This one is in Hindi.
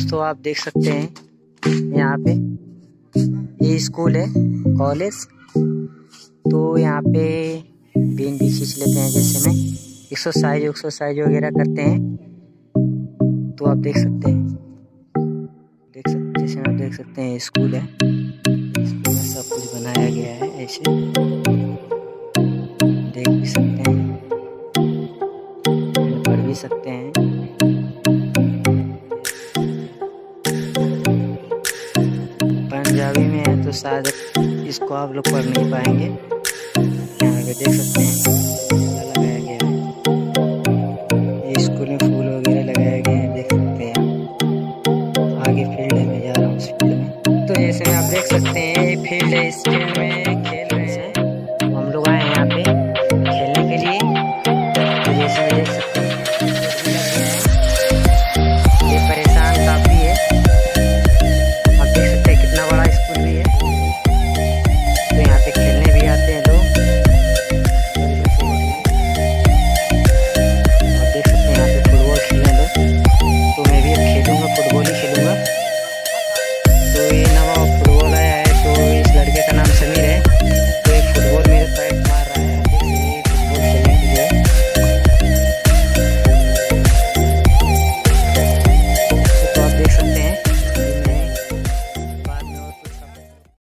तो आप देख सकते हैं यहाँ पे ये स्कूल है, कॉलेज। तो यहाँ पे पेन भी खींच लेते हैं, जैसे में एक्सरसाइज वगैरह करते हैं। तो आप देख सकते हैं, जैसे आप देख सकते हैं स्कूल है, स्कूल में सब कुछ बनाया गया है, ऐसे देख भी सकते हैं, पढ़ भी सकते हैं। पंजाबी में है तो शायद इसको आप लोग पढ़ नहीं पाएंगे। यहाँ पे देख सकते हैं लगाया गया है, ये स्कूल में फूल वगैरह लगाए गए हैं, देख सकते हैं आप। आगे फील्ड है, मैं जा रहा हूँ उस फील्ड में। तो जैसे में आप देख सकते हैं ये फील्ड है, इस